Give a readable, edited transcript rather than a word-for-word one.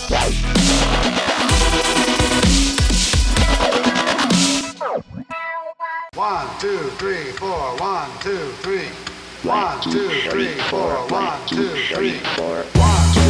One, two, three, four. 1, 2, 3. 1, 2, 3, 4. 1, 2, 3, 4. 1, 2,